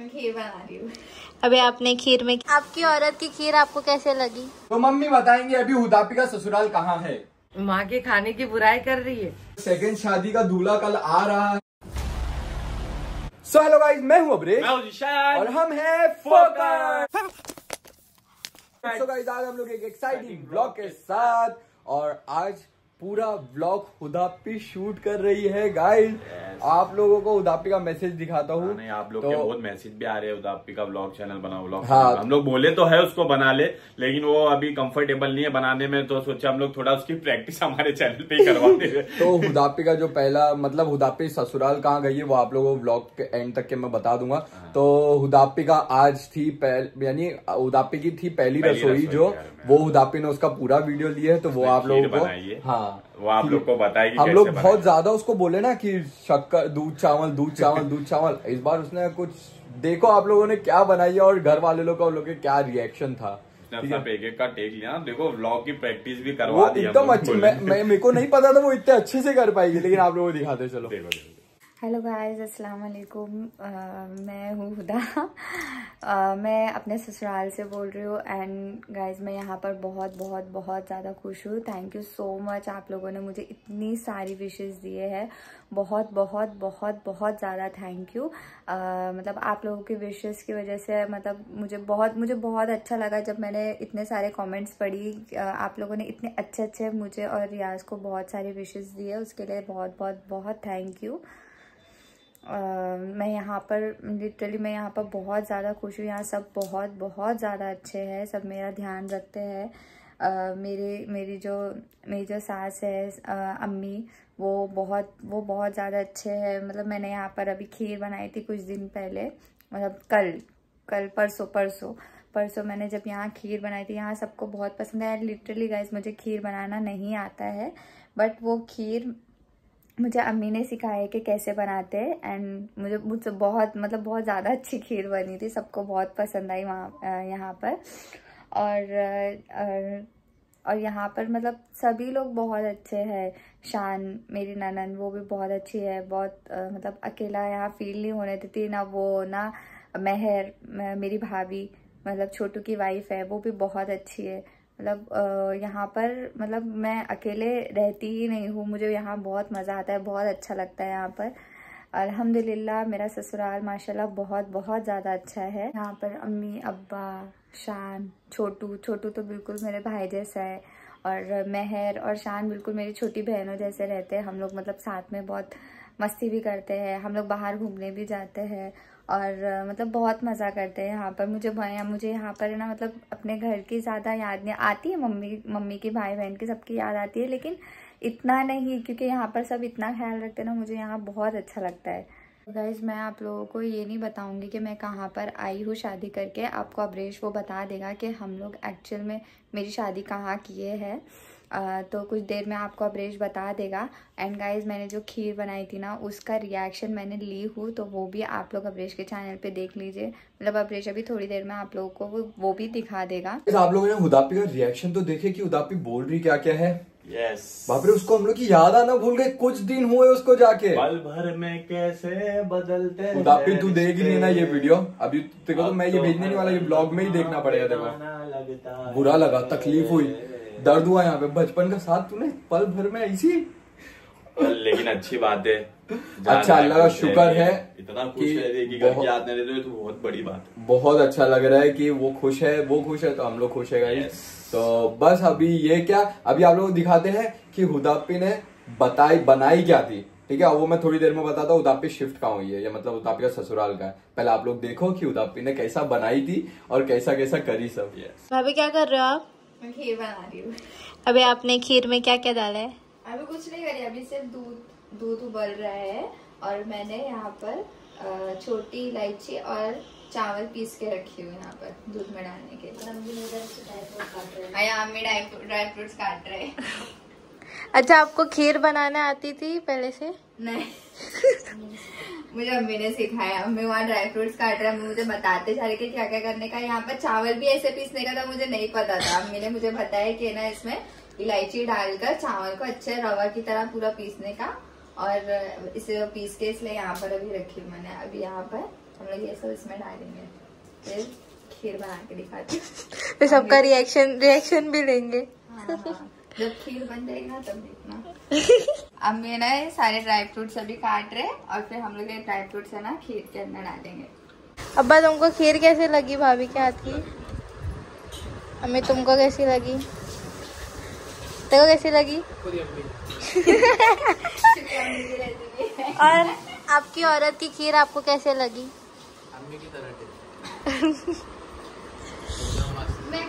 मैं खीर बना रही हूँ। अभी आपने खीर में आपकी औरत की खीर आपको कैसे लगी? तो मम्मी बताएंगे अभी हुदापी का ससुराल कहाँ है। माँ के खाने की बुराई कर रही है। सेकंड शादी का दूल्हा कल आ रहा है। सो हेलो गाइस, मैं हूँ अब्रेश और हम हैं फोकस। सो गाइस, आज हम लोग एक एक्साइटिंग ब्लॉग के साथ, और आज पूरा ब्लॉग हुदापी शूट कर रही है गाइस। आप लोगों को हुदापी का मैसेज दिखाता हूँ। नहीं, आप लोग के बहुत मैसेज भी आ रहे हैं हुदापी का ब्लॉग चैनल बनाओ, ब्लॉग हाँ। हम लोग बोले तो है उसको बना ले, लेकिन वो अभी कंफर्टेबल नहीं है बनाने में, तो सोचा हम लोग थोड़ा उसकी प्रैक्टिस हमारे चैनल पे ही करवाते हैं। तो हुदापी का जो पहला मतलब हुदापी ससुराल कहाँ गई है वो आप लोगों को ब्लॉग के एंड तक के मैं बता दूंगा। तो हुदापी का आज थी यानी हुदापी की थी पहली रसोई जो वो हुदापी ने उसका पूरा वीडियो लिया है, तो वो आप लोगों को वो आप लोग को बताएगी। हम लोग बहुत ज्यादा उसको बोले ना कि शक्कर दूध चावल दूध चावल दूध चावल, इस बार उसने कुछ देखो आप लोगों ने क्या बनाई है और घर वाले लोग का उन लोग के क्या रिएक्शन था। सब एक का टेक लिया, देखो व्लॉग की प्रैक्टिस भी करवा दी एकदम अच्छी। मेरे को नहीं पता था वो इतने अच्छे से कर पाएगी, लेकिन आप लोगों को दिखाते चलो। हेलो गाइस, अस्सलाम वालेकुम। मैं हूँ हुदा। मैं अपने ससुराल से बोल रही हूँ। एंड गाइस, मैं यहाँ पर बहुत बहुत बहुत ज़्यादा खुश हूँ। थैंक यू सो मच, आप लोगों ने मुझे इतनी सारी विशेस दिए हैं। बहुत बहुत बहुत बहुत ज़्यादा थैंक यू। मतलब आप लोगों की विशेस की वजह से मतलब मुझे बहुत अच्छा लगा जब मैंने इतने सारे कमेंट्स पढ़ी। आप लोगों ने इतने अच्छे मुझे और रियाज को बहुत सारी विशेस दी है, उसके लिए बहुत बहुत बहुत थैंक यू। मैं यहाँ पर लिटरली मैं यहाँ पर बहुत ज़्यादा खुश हूँ। यहाँ सब बहुत ज़्यादा अच्छे हैं, सब मेरा ध्यान रखते हैं। मेरी जो सास है अम्मी, वो बहुत ज़्यादा अच्छे हैं। मतलब मैंने यहाँ पर अभी खीर बनाई थी कुछ दिन पहले, मतलब कल परसों मैंने जब यहाँ खीर बनाई थी। यहाँ सबको बहुत पसंद है। लिटरली गाइस, मुझे खीर बनाना नहीं आता है, बट वो खीर मुझे अम्मी ने सिखाया है कि कैसे बनाते हैं। एंड मुझसे बहुत ज़्यादा अच्छी खीर बनी थी, सबको बहुत पसंद आई वहाँ यहाँ पर। और यहाँ पर मतलब सभी लोग बहुत अच्छे हैं। शान मेरी ननद, वो भी बहुत अच्छी है। बहुत मतलब अकेला यहाँ फील नहीं होने देती ना वो, ना महर मेरी भाभी, मतलब छोटू की वाइफ है, वो भी बहुत अच्छी है। मतलब यहाँ पर मतलब मैं अकेले रहती ही नहीं हूँ, मुझे यहाँ बहुत मज़ा आता है, बहुत अच्छा लगता है यहाँ पर। अल्हम्दुलिल्लाह मेरा ससुराल माशाल्लाह बहुत ज़्यादा अच्छा है। यहाँ पर अम्मी, अब्बा, शान, छोटू तो बिल्कुल मेरे भाई जैसा है, और महर और शान बिल्कुल मेरी छोटी बहनों जैसे रहते हैं। हम लोग मतलब साथ में बहुत मस्ती भी करते हैं, हम लोग बाहर घूमने भी जाते हैं, और मतलब बहुत मज़ा करते हैं यहाँ पर। मुझे यहाँ पर ना मतलब अपने घर की ज़्यादा याद नहीं आती है। मम्मी की, भाई बहन की, सबकी याद आती है, लेकिन इतना नहीं, क्योंकि यहाँ पर सब इतना ख्याल रखते हैं ना, मुझे यहाँ बहुत अच्छा लगता है। गाइज, मैं आप लोगों को ये नहीं बताऊंगी कि मैं कहाँ पर आई हूँ शादी करके। आपको अब्रेश वो बता देगा कि हम लोग एक्चुअल में मेरी शादी कहाँ किए हैं। तो कुछ देर में आपको अब्रेश बता देगा। एंड गाइज, मैंने जो खीर बनाई थी ना, उसका रिएक्शन मैंने ली हूँ, तो वो भी आप लोग अब्रेश के चैनल पे देख लीजिए। मतलब अब्रेश अभी थोड़ी देर में आप लोगों को वो भी दिखा देगा। आप लोगों ने हुदापी का रिएक्शन तो देखे कि हुदापी बोल रही क्या क्या है। यस, बाप रे, उसको हम लोग की याद आना भूल गए। कुछ दिन हुए उसको जाके, पल भर में कैसे बदलते। हुदापी तू देगी नहीं ना ये वीडियो अभी, देखो तो मैं ये भेजने नहीं वाला, ये ब्लॉग में ही देखना पड़ेगा। देखो बुरा लगा, तकलीफ हुई, दर्द हुआ यहाँ पे। बचपन का साथ तूने पल भर में ऐसी, लेकिन अच्छी बात है। अच्छा, अल्लाह का शुक्र है इतना खुश है कि घर की याद नहीं रहती, तो बहुत बड़ी बात है। बहुत अच्छा लग रहा है कि वो खुश है तो हम लोग खुश है गाइस। तो बस अभी ये क्या, अभी आप लोग दिखाते हैं कि हुदापी ने बनाई क्या थी, ठीक है। वो मैं थोड़ी देर में बताता हूँ हुदापी शिफ्ट कहाँ हुई है, या मतलब हुदापी का ससुराल का है। पहले आप लोग देखो कि हुदापी ने कैसा बनाई थी और कैसा कैसा करी सब। भाभी क्या कर रहे हो आप? मैं खीर बना रही हूँ। अभी आपने खीर में क्या क्या डाला है? अभी कुछ नहीं करी, अभी सिर्फ दूध उबल रहा है, और मैंने यहाँ पर छोटी इलायची और चावल पीस के रखी हुई यहाँ पर दूध में डालने के लिए। अम्मी ड्राई फ्रूट्स काट रहे हैं। अच्छा, आपको खीर बनाने आती थी पहले से? नहीं, मुझे अम्मी ने सिखाया। अम्मी वहाँ ड्राई फ्रूट्स काट रहे हैं, मुझे बताते जा रहे कि क्या क्या करने का। यहाँ पर चावल भी ऐसे पीसने का था, मुझे नहीं पता था। अम्मी ने मुझे बताया कि ना इसमें इलायची डालकर चावल को अच्छे रवा की तरह पूरा पीसने का, और इसे पीस के इसलिए यहाँ पर अभी रखी हूँ मैंने। अभी यहाँ पर हम लोग ये सब इसमें डालेंगे, फिर खीर बना के दिखाती हूँ। फिर सबका रिएक्शन भी लेंगे। हाँ, जब खीर बन जाएगी ना तब देखना। अब मैं ना सारे ड्राई फ्रूट्स अभी काट रहे और फिर हम लोग ये ड्राई फ्रूट्स है ना खीर के अंदर डालेंगे। अब्बा तुमको खीर कैसे लगी भाभी के हाथ की? अम्मी तुमको कैसी लगी? तेको कैसी लगी? और आपकी औरत की खीर आपको कैसे लगी? अम्मी की तरह मैं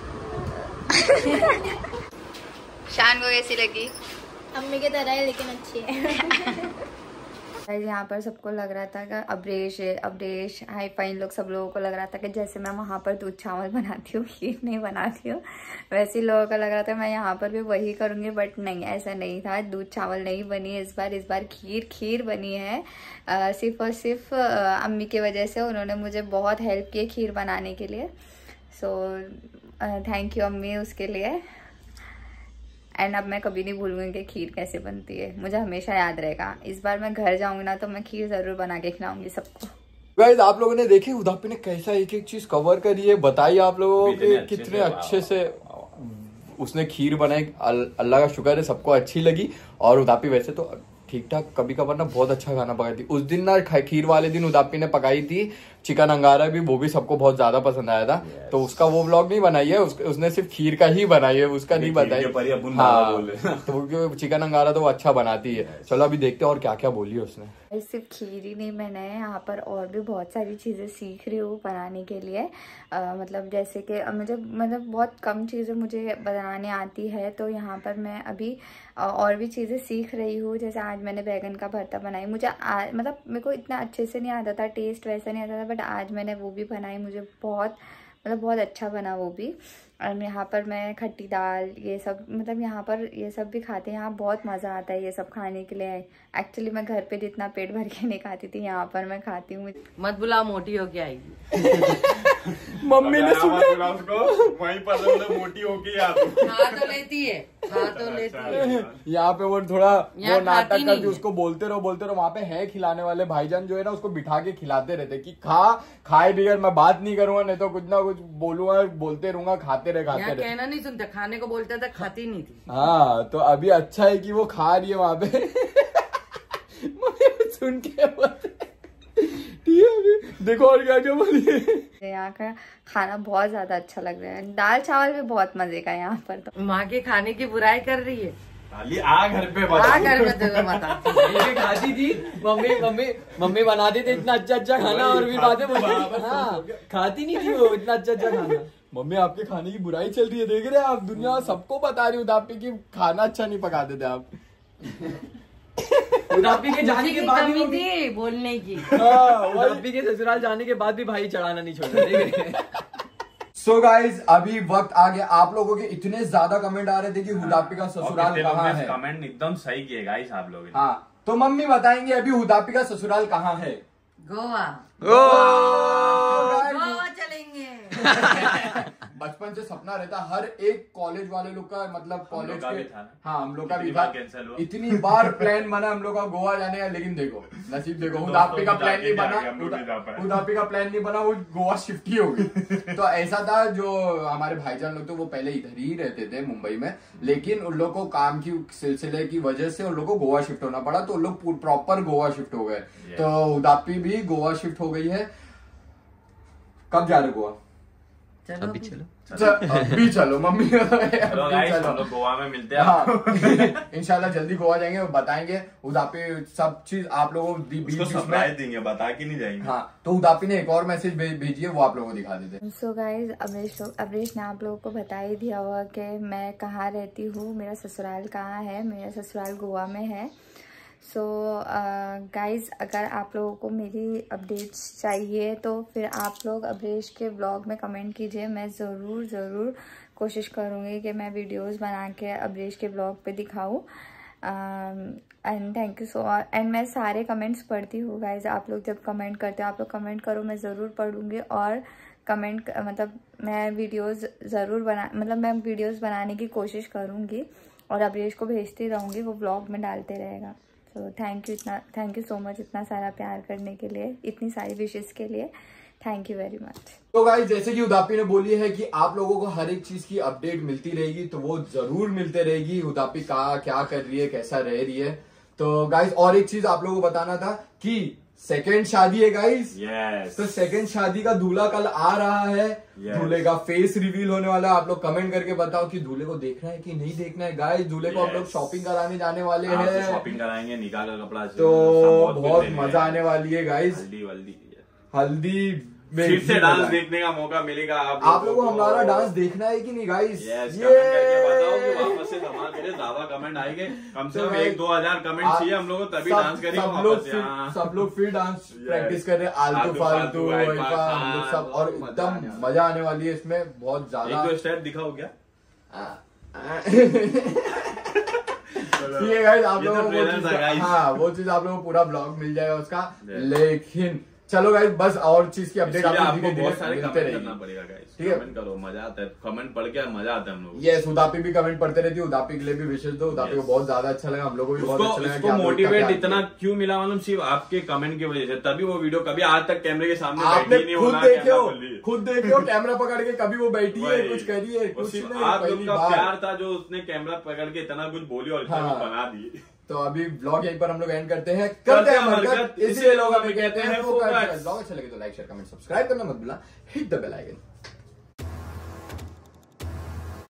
खाई। शान को कैसी लगी? अम्मी की तरह है लेकिन अच्छी है। यहाँ पर सबको लग रहा था कि अब्रेश हाई फाइन लोग सब लोगों को लग रहा था कि जैसे मैं वहाँ पर दूध चावल बनाती हूँ खीर नहीं बनाती हूँ, वैसे लोगों को लग रहा था मैं यहाँ पर भी वही करूँगी। बट नहीं, ऐसा नहीं था। दूध चावल नहीं बनी है इस बार खीर बनी है। सिर्फ और सिर्फ अम्मी की वजह से। उन्होंने मुझे बहुत हेल्प की खीर बनाने के लिए। सो थैंक यू अम्मी उसके लिए। एंड अब मैं कभी नहीं भूलूंगी कि खीर कैसे बनती है, मुझे हमेशा याद रहेगा। इस बार मैं घर जाऊंगी ना तो मैं खीर जरूर बना के खिलाऊंगी सबको। गाइस आप लोगों ने देखी हुदापी ने कैसा एक एक चीज कवर करी है, बताइए आप लोगों को कितने अच्छे से उसने खीर बनाई। अल्लाह का शुक्र है सबको अच्छी लगी। और हुदापी वैसे तो ठीक ठाक कभी कभार ना बहुत अच्छा खाना पकाई थी। उस दिन ना खीर वाले दिन हुदापी ने पकाई थी चिकन अंगारा भी, वो भी सबको बहुत ज्यादा पसंद आया था। तो उसका वो व्लॉग नहीं बनाई है, उसने सिर्फ खीर का ही बनाई है, उसका नहीं बताई। हाँ, तो वो चिकन अंगारा तो वो अच्छा बनाती है। चलो अभी देखते हैं और क्या क्या बोली है उसने। सिर्फ खीर ही नहीं बनाए, यहाँ पर और भी बहुत सारी चीज़ें सीख रही हूँ बनाने के लिए। मतलब जैसे कि मुझे बहुत कम चीज़ें मुझे बनाने आती है, तो यहाँ पर मैं अभी और भी चीज़ें सीख रही हूँ। जैसे आज मैंने बैगन का भरता बनाई। मुझे मतलब मेरे को इतना अच्छे से नहीं आता था, टेस्ट वैसा नहीं आता था, बट आज मैंने वो भी बनाई। मुझे बहुत अच्छा बना वो भी। और यहाँ पर मैं खट्टी दाल ये सब मतलब यहाँ पर ये सब भी खाते हैं। यहाँ बहुत मज़ा आता है ये सब खाने के लिए। एक्चुअली मैं घर पे जितना पेट भर के नहीं खाती थी, यहाँ पर मैं खाती हूँ। मत बुला, मोटी होके आएगी। मम्मी ने सुना उसको वहीं पर मोटी होके खा तो लेती है। यहाँ पे वो थोड़ा वो नाटक करके उसको बोलते रहो। वहाँ पे है खिलाने वाले भाईजान जो है ना, उसको बिठा के खिलाते रहते कि खाए बिगड़, मैं बात नहीं करूंगा नहीं तो कुछ ना कुछ बोलूंगा, बोलते रहूंगा, खाते रहे। कहना नहीं सुनते, खाने को बोलते थे, खाती नहीं थी। हाँ, तो अभी अच्छा है कि वो खा रही है वहाँ पे। सुन के देखो और क्या क्या बोलिए। यहाँ का खाना बहुत ज्यादा अच्छा लग रहा है। दाल चावल भी बहुत मजे का है यहाँ पर। तो माँ के खाने की बुराई कर रही है। घर पे बता खाती थी मम्मी बनाती थी इतना अच्छा खाना, और भी बातें बोलती। हाँ, खाती नहीं थी वो इतना अच्छा खाना। मम्मी आपके खाने की बुराई चल रही है, देख रहे हैं आप, दुनिया सबको बता रही हुदापी की खाना अच्छा नहीं पकाते थे आप। हुदापी के जाने के बाद भी थी बोलने की। हुदापी के ससुराल जाने के बाद भी भाई चढ़ाना नहीं छोड़ा। सो गाइज अभी वक्त आ गया। आप लोगों के इतने ज्यादा कमेंट आ रहे थे कि हुदापी का ससुराल कहाँ है। कमेंट एकदम सही किए गाइस आप लोग। हाँ, तो मम्मी बताएंगे अभी हुदापी का ससुराल कहाँ है। गोवा। गोवा चलेंगे। बचपन से सपना रहता हर एक कॉलेज वाले लोग का, मतलब कॉलेज के। हाँ, हम लोग का भी था। इतनी बार प्लान बना हम लोग का गोवा जाने का, लेकिन देखो नसीब देखो, हुदापी का प्लान नहीं बना। हुदापी का प्लान नहीं बना, वो गोवा शिफ्ट ही हो गई। तो ऐसा था, जो हमारे भाईजान लोग तो वो पहले इधर ही रहते थे मुंबई में, लेकिन उन लोग को काम की सिलसिले की वजह से उन लोग को गोवा शिफ्ट होना पड़ा, तो उन लोग प्रॉपर गोवा शिफ्ट हो गए। तो हुदापी भी गोवा शिफ्ट हो गई है। कब जा रहे गोवा? अभी चलो अभी चलो मम्मी। चलो हम लोग गोवा में मिलते हैं। हाँ, इंशाल्लाह जल्दी गोवा जाएंगे, बताएंगे हुदापी सब चीज आप लोगों को देंगे, बता के नहीं जाएंगे। हाँ, तो हुदापी ने एक और मैसेज भेजी है, वो आप लोगों को दिखा देते हैं। सो गाइज अब्रेश ने आप लोगों को बता ही दिया हुआ कि मैं कहाँ रहती हूँ, मेरा ससुराल कहाँ है। मेरा ससुराल गोवा में है। सो गाइज़ अगर आप लोगों को मेरी अपडेट्स चाहिए तो फिर आप लोग अब्रेश के ब्लॉग में कमेंट कीजिए। मैं ज़रूर कोशिश करूँगी कि मैं वीडियोस बना के अब्रेश के ब्लॉग पे दिखाऊँ। And thank you so much. And मैं सारे कमेंट्स पढ़ती हूँ गाइज़। आप लोग जब कमेंट करते हो, आप लोग कमेंट करो, मैं ज़रूर पढ़ूँगी। और कमेंट मतलब मैं वीडियोज़ बनाने की कोशिश करूँगी और अब्रेश को भेजती रहूँगी, वो ब्लॉग में डालते रहेगा। तो थैंक यू सो मच इतना सारा प्यार करने के लिए, इतनी सारी विशेस के लिए। Thank you very much. तो गाइस जैसे कि उदापी ने बोली है कि आप लोगों को हर एक चीज की अपडेट मिलती रहेगी, तो वो जरूर मिलते रहेगी। उदापी क्या कर रही है, कैसा रह रही है। तो गाइस और एक चीज आप लोगों को बताना था कि सेकंड शादी है गाइस। तो सेकंड शादी का दूल्हा कल आ रहा है। दूल्हे का फेस रिवील होने वाला है। आप लोग कमेंट करके बताओ कि दूल्हे को देखना है कि नहीं देखना है। गाइस दूल्हे को हम लोग शॉपिंग कराने जाने वाले हैं, शॉपिंग कराएंगे, निकाह का कपड़ा, तो बहुत मजा आने वाली है गाइस। हल्दी फिर से डांस देखने का मौका मिलेगा आप लोगों को। हमारा डांस देखना है कि नहीं गाइस? बताओ कि वापस से धमाल करें, ज्यादा कमेंट आएंगे, कम से कम 1-2 हजार कमेंट चाहिए हम लोग, तभी डांस करेंगे। सब लोग फिर डांस प्रैक्टिस कर रहे हैं, आलतू फालतू हम लोग सब, और एकदम मजा आने वाली है इसमें बहुत ज्यादा। 1-2 स्टेप दिखाओ क्या? ठीक है गाइस, आप लोगों को हाँ वो चीज आप लोगों को पूरा ब्लॉग मिल जाएगा उसका। लेकिन चलो गाइस बस और चीज की अपडेट आपको बहुत सारे कमेंट करना पड़ेगा गाइस। ठीक है, कमेंट करो, मजा आता है, कमेंट पढ़ के मजा आता है हम लोग। यस, उदापी भी कमेंट पढ़ते रहती है, उदापी के लिए भी विशेष दो। उदापी को बहुत ज्यादा अच्छा लगा, हम लोगों को भी बहुत अच्छा लगा। उसको मोटिवेट इतना क्यों मिला मालूम? सिर्फ आपके कमेंट की वजह से, तभी वो वीडियो कभी आज तक कैमरे के सामने बैठी नहीं। खुद देखो कैमरा पकड़ के, कभी वो बैठी है, कुछ करी है, आप लोग का प्यार था जो उसने कैमरा पकड़ के इतना कुछ बोली और बना दी। तो अभी ब्लॉग यहीं पर हम लोग एंड करते हैं हरकत, इसलिए लोग हमें कहते हैं। ब्लॉग अच्छा लगे तो लाइक शेयर कमेंट सब्सक्राइब करना मत भूलना, हिट द बेल आइकन।